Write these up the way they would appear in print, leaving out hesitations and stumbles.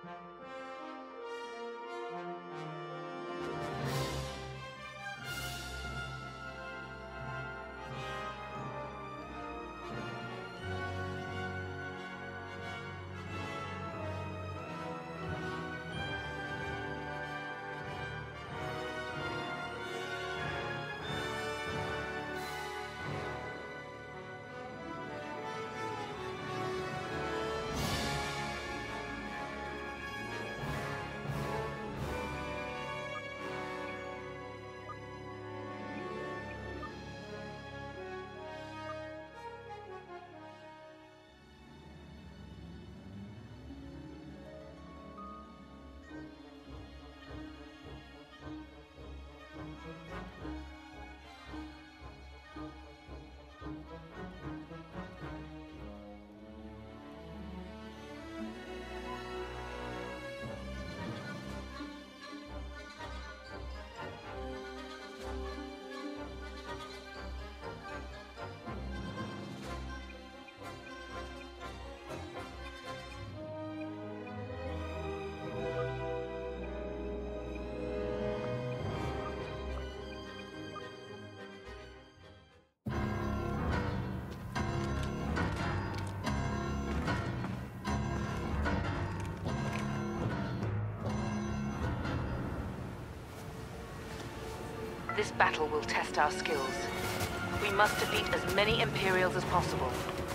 This battle will test our skills. We must defeat as many Imperials as possible.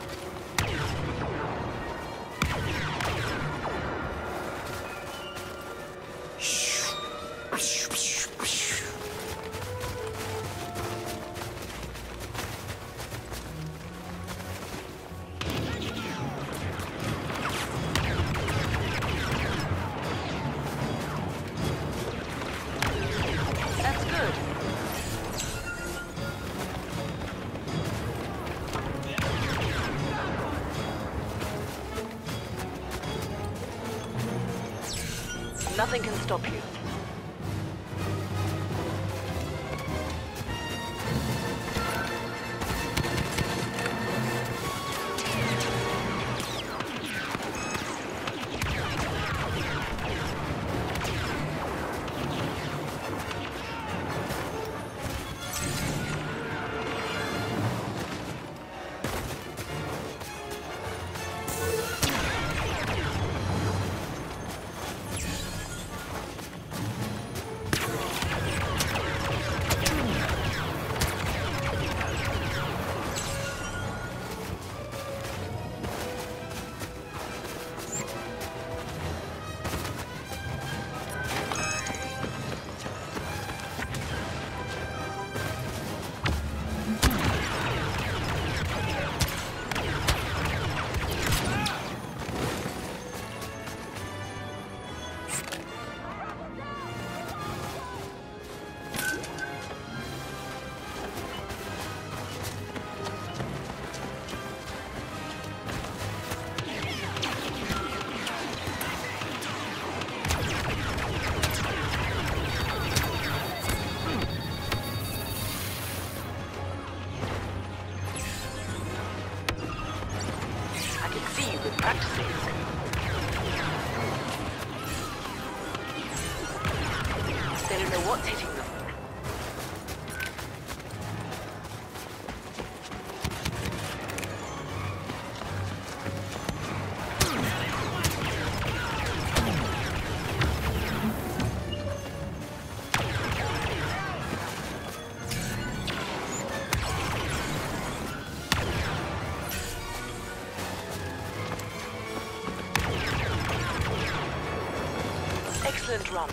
Nothing can stop you. They don't know what's hitting them. Excellent run.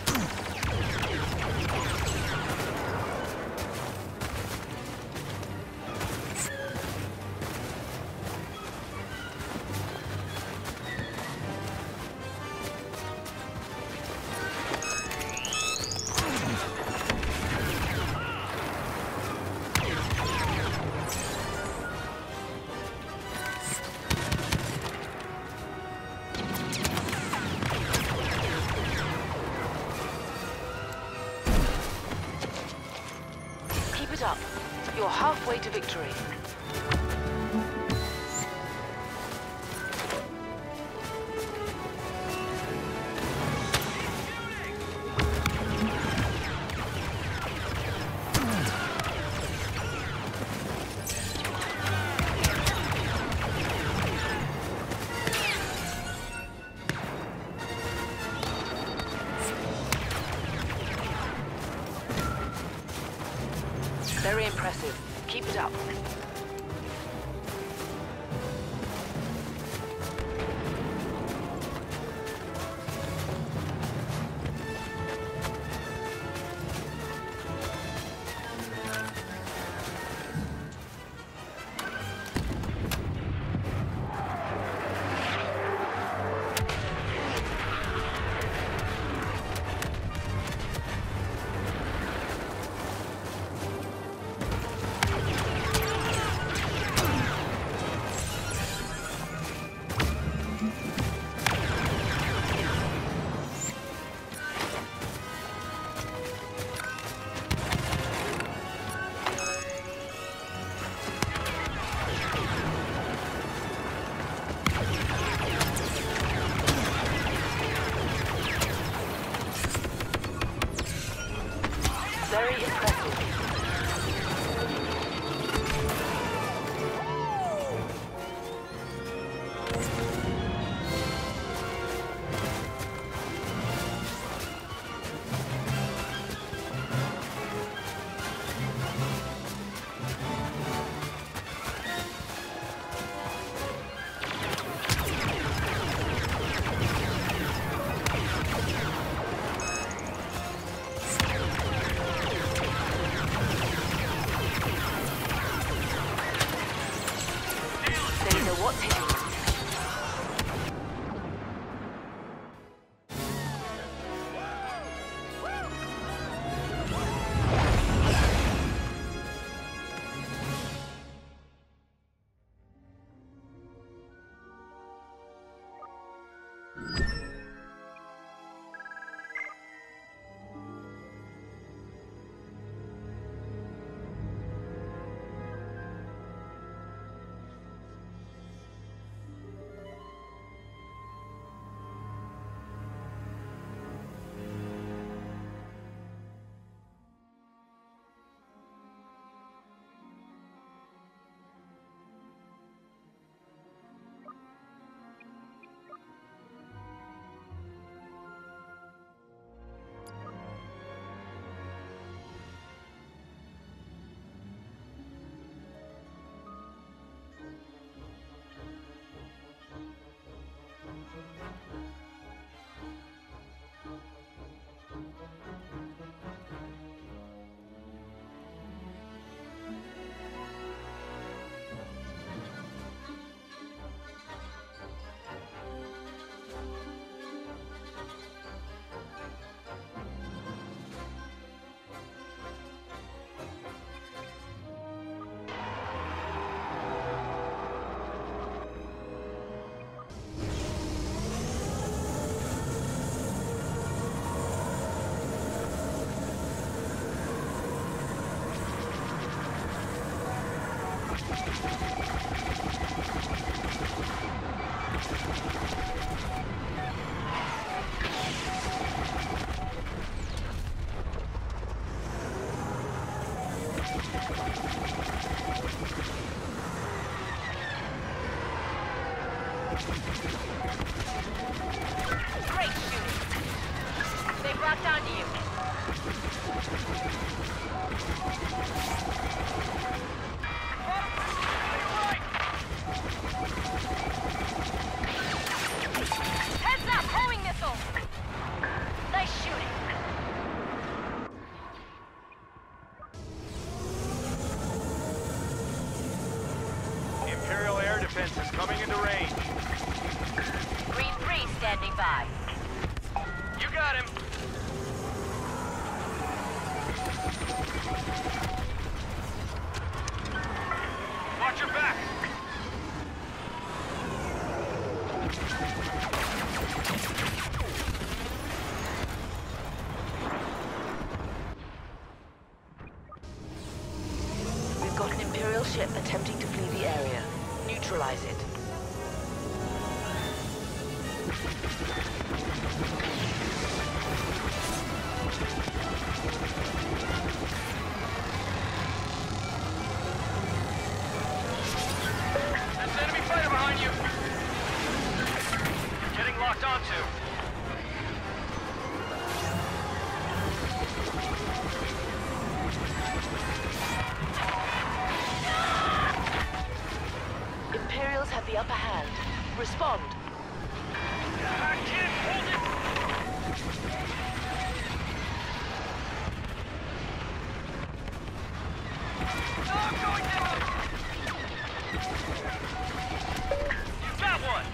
Keep it up. You're halfway to victory. up. Very impressive. What's hitting us? Great shooting. They've locked onto you. Heads up! Homing missile! Nice shooting. Imperial air defense is coming into range. Green 3 standing by. You got him! Watch your back! We've got an Imperial ship attempting to flee the area. Neutralize it. There's an enemy fighter behind you! You're getting locked onto. hand. Respond. I can't hold it! Oh, I'm going down! You got one!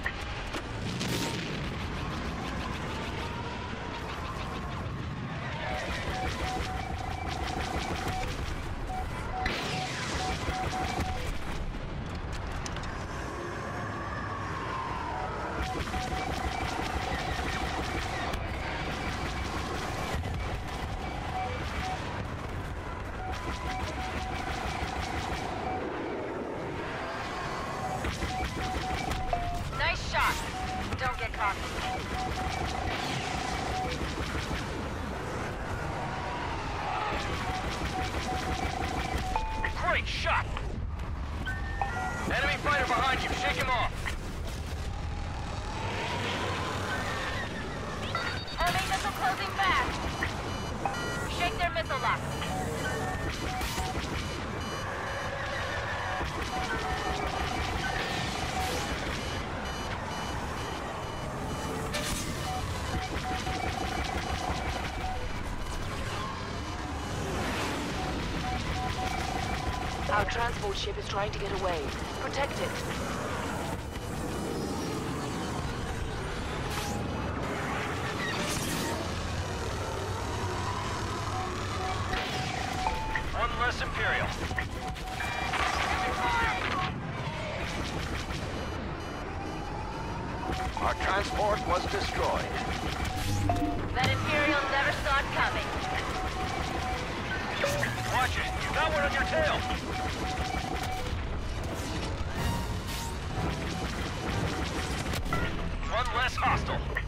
Nice shot. Don't get caught. Great shot! Enemy fighter behind you. Shake him off. Enemy missile closing fast. Shake their missile lock. Our transport ship is trying to get away. Protect it. One less Imperial. Our transport was destroyed. That Imperial never saw it coming. Watch it. You got one on your tail. One less hostile.